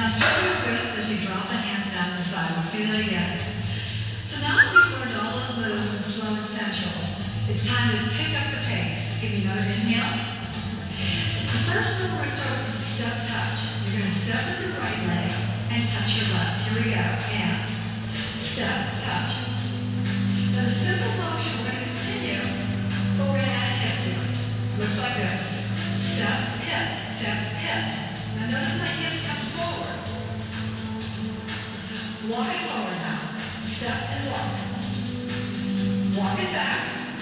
now throw your wrist as you drop the hands down the side. Let's do that again. So now that we've learned all those moves in slow and central, it's time to pick up the pace. Give me another inhale. The first move we're going to start with is a step touch. You're going to step with your right leg and touch your left. Here we go. And step, touch. Now the simple motion, we're going to continue, but we're going to add a hip to it. Looks like this. Step, hip, step, hip. Now notice my hip comes forward. Walk it forward now. Step and walk. Walk it back.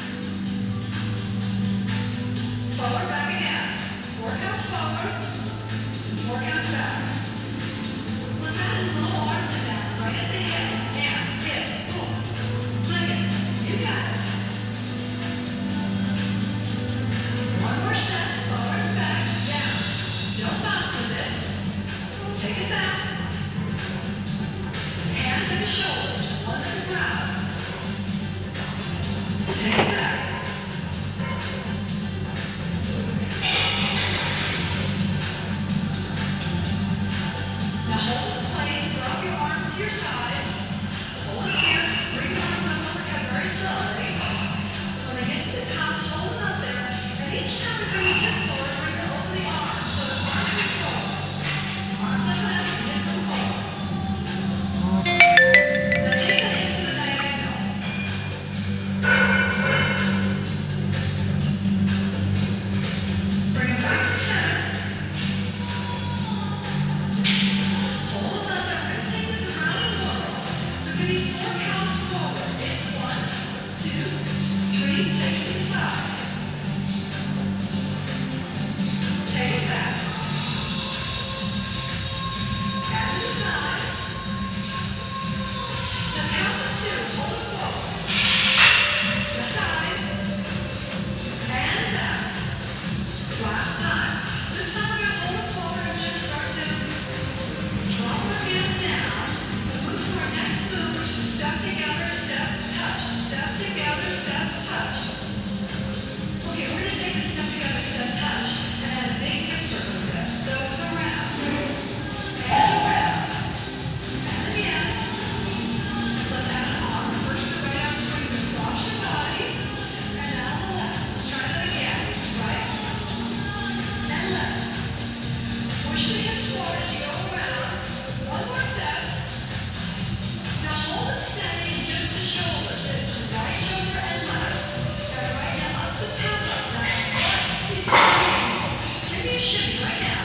Forward, back again. 4 counts forward. 4 counts back. Let's add a little arm to that, right at the hip. And hip. Boom. Flick it. You got it. One more step. Forward and back. Down. Don't bounce with it. Take it back. Hands to the shoulders. One to the ground. Take it back. Now hold in place. Drop your arms to your side. Hold it here. Bring your arms up overhead very slowly. When I get to the top, hold them up there. And each time we bring your hip forward, bring it over the arms. So the arms are forward. Arms up and up, hip them forward. Now take the hips to the diagonal. Bring them back to center. Hold them up there. We're going to take this around the world. So give me 4 counts forward. It's 1, 2, 3. Take it to the side. Take it back. Back to the side. Now count to 2. Hold it forward. The side. And back. Last time. This time we're going to hold it forward and just start to drop our hands down and move to our next move, which is step together, step, touch. Step together, step, touch. Okay, we're going to take the step together, step, touch, and add a big hip circle to this. So it's around. And around. And again. Let's add an arm. First the right arm swing across your body. And now the left. Let's try that again. Right. And left. Push the hips forward as you go around. One more step. Now hold it steady in just the shoulders. It's right shoulder and left. Got it right now up the tempo. Now 1, 2, 3. Give me a shimmy right now.